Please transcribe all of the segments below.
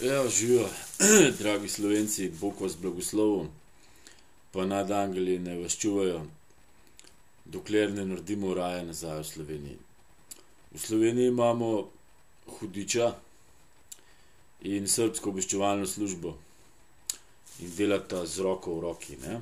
Ja, živijo, dragi Slovenci, Bog vas blagoslovil, pa naj angeli ne vas čuvajo, dokler ne naredimo raja nazaj v Sloveniji. V Sloveniji imamo hudiča in srbsko obveščevalno službo in delata z roko v roki, ne.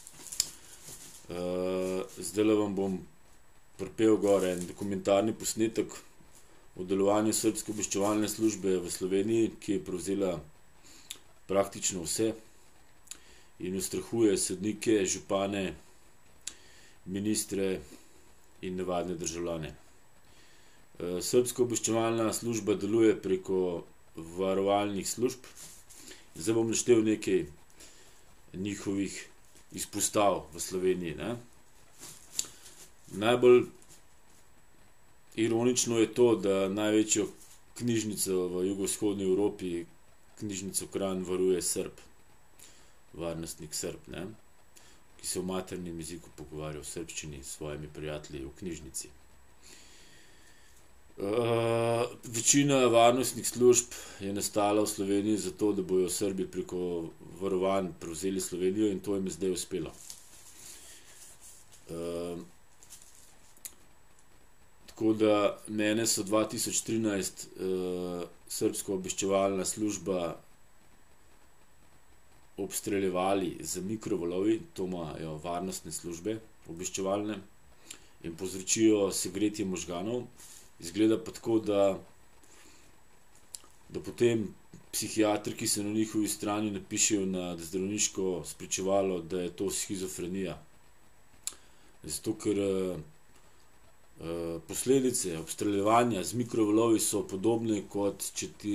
Zdajle vam bom pripel gor en dokumentarni posnetek o delovanju srbske obveščevalne službe v Sloveniji, ki je prevzela praktično vse in ustrahuje sodnike, župane, ministre in navadne državljane. Srbska obveščevalna služba deluje preko varovalnih služb. Zdaj bom naštel nekaj njihovih izpostav v Sloveniji, ne. Najbolj ironično je to, da največjo knjižnico v jugovzhodni Evropi, knjižnico Kranj, varuje Srb, varnostnik Srb, ne, ki se v maternem jeziku pogovarja v srbščini s svojimi prijatelji v knjižnici. Večina varnostnih služb je nastala v Sloveniji zato, da bojo Srbi preko varovanj prevzeli Slovenijo, in to jim je zdaj uspelo. Tako da mene so 2013 srbska obveščevalna služba obstreljevali z mikrovalovi, to imajo varnostne službe obveščevalne, in povzročijo segretje možganov. Izgleda pa tako, da potem psihiatri, ki so na njihovi strani, napišejo na zdravniško spričevalo, da je to shizofrenija. Zato, ker posledice obstreljevanja z mikrovalovi so podobne, kot če ti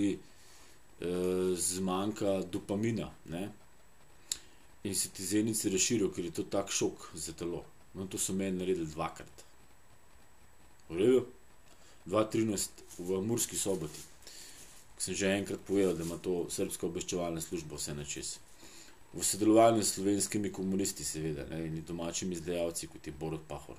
zmanjka dopamina, ne, in se ti zenice razširijo, ker je to tak šok za telo. No, to so meni naredili 2-krat. V redu? 2013 v Murski Soboti. Sem že enkrat povedal, da ima to srbska obveščevalna služba vse na čez. V sodelovanju s slovenskimi komunisti, seveda, ne, in domačimi izdajalci, kot je Borut Pahor.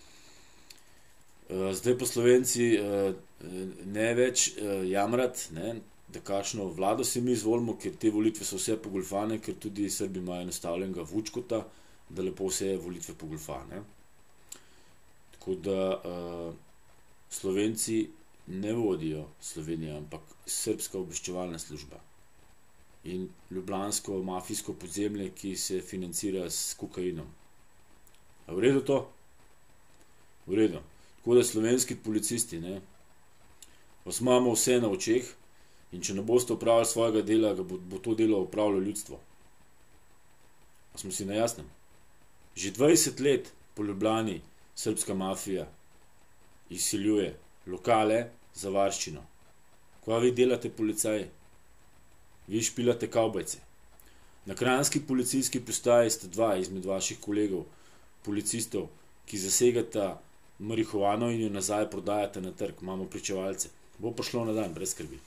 Zdaj pa Slovenci ne več jamrati, ne, da kakšno vlado si mi izvolimo, ker te volitve so vse pogoljufane, ker tudi Srbi imajo nastavljenega Vučkota, da lepo vse volitve pogoljufa, ne. Tako da Slovenci ne vodijo Slovenijo, ampak srbska obveščevalna služba in ljubljansko mafijsko podzemlje, ki se financira s kokainom. A v redu to? V redu. Tako da slovenski policisti, ne, vas imamo vse na očeh, in če ne boste opravili svojega dela, bo to delo opravilo ljudstvo. A smo si na jasnem? Že 20 let po Ljubljani srbska mafija izsiljuje lokale za varščino. Kaj vi delate, policaji? Vi špilate kavbojce. Na kranjski policijski postaji sta dva izmed vaših kolegov, policistov, ki zasegata marihuano in jo nazaj prodajata na trg. Imamo pričevalce. Bo prišlo na dan, brez skrbi.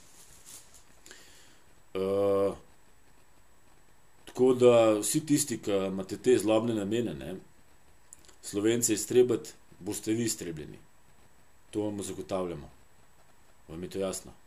Tako da vsi tisti, ki imate te zlobne namene, ne, Slovence iztrebati, boste vi iztrebljeni. To vam zagotavljamo. Vam je to jasno?